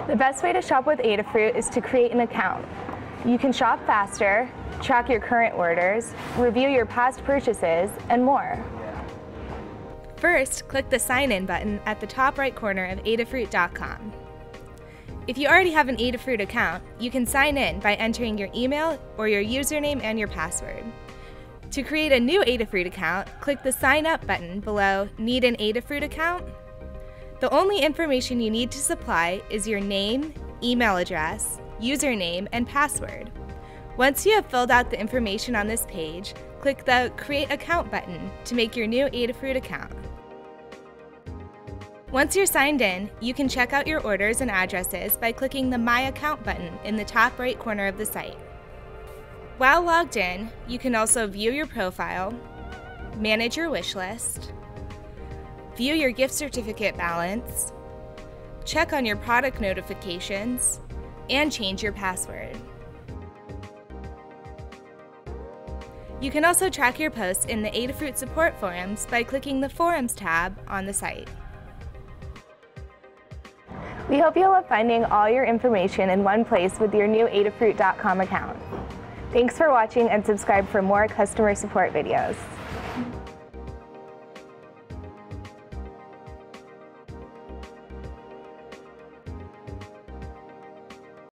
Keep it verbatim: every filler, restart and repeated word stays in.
The best way to shop with Adafruit is to create an account. You can shop faster, track your current orders, review your past purchases, and more. First, click the Sign In button at the top right corner of adafruit dot com. If you already have an Adafruit account, you can sign in by entering your email or your username and your password. To create a new Adafruit account, click the Sign Up button below Need an Adafruit account? The only information you need to supply is your name, email address, username, and password. Once you have filled out the information on this page, click the Create Account button to make your new Adafruit account. Once you're signed in, you can check out your orders and addresses by clicking the My Account button in the top right corner of the site. While logged in, you can also view your profile, manage your wish list, view your gift certificate balance, check on your product notifications, and change your password. You can also track your posts in the Adafruit support forums by clicking the Forums tab on the site. We hope you'll love finding all your information in one place with your new adafruit dot com account. Thanks for watching and subscribe for more customer support videos.